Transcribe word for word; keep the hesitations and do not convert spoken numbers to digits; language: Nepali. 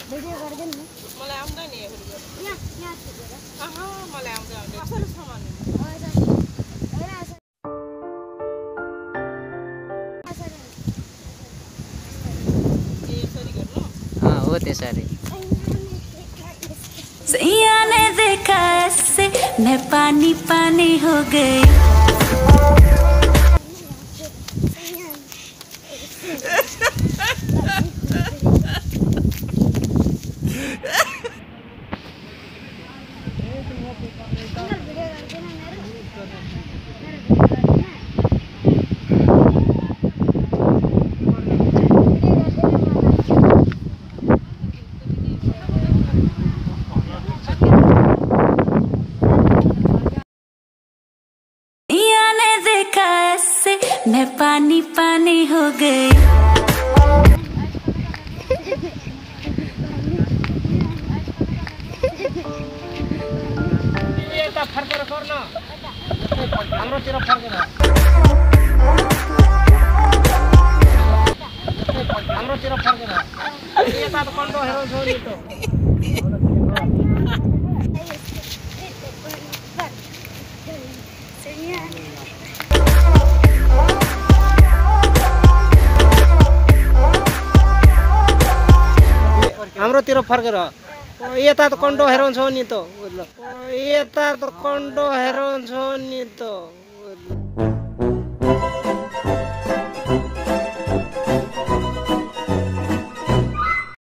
भिडियो गर्दैन नि मलाई आउँदैन नि भिडियो यहाँ यहाँ थिचेर आहा मलाई आउँदैन कसरी सामान हाँ वो त्यसरी सैया ने देखा ऐसे मैं पानी पानी हो गई मैं पानी पानी हो गई ये त फर्केर गर्न हाम्रोतिर फर्केर हाम्रोतिर फर्केर यता त कन्डो हेराउँछ नि त हाम्रोतिर फर्केर यता त कन्डो हेराउँछ नि त यता त कन्डो हेराउँछ नि त